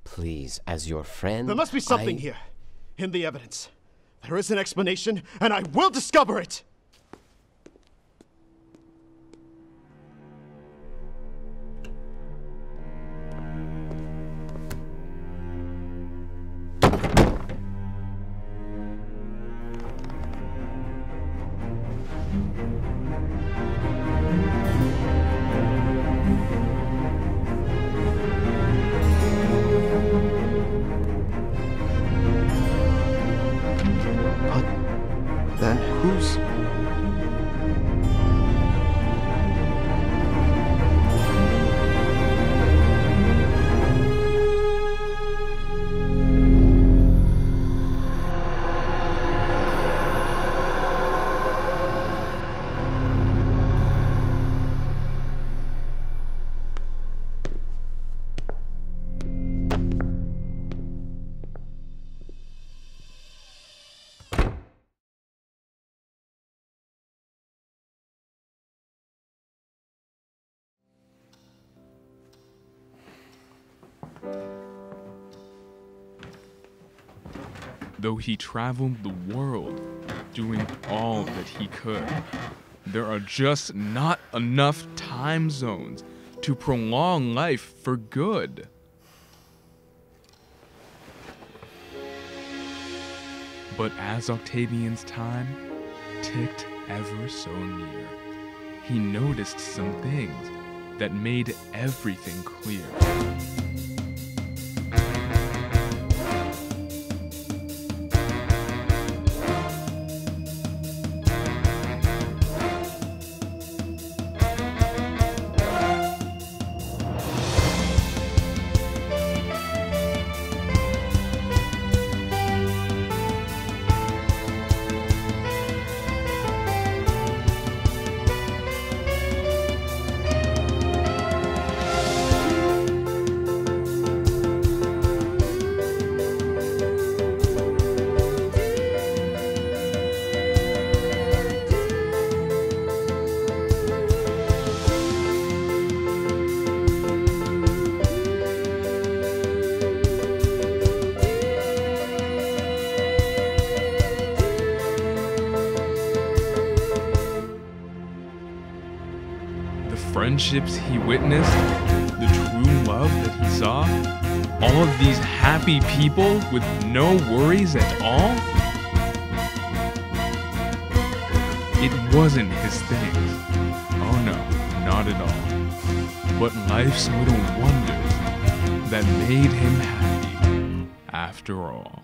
Please, as your friend, There must be something here, in the evidence. There is an explanation, and I will discover it! Then who's... Though he traveled the world, doing all that he could, there are just not enough time zones to prolong life for good. But as Octavian's time ticked ever so near, he noticed some things that made everything clear. Friendships he witnessed, the true love that he saw, all of these happy people with no worries at all? It wasn't his things. Oh no, not at all. But life's little wonders that made him happy after all.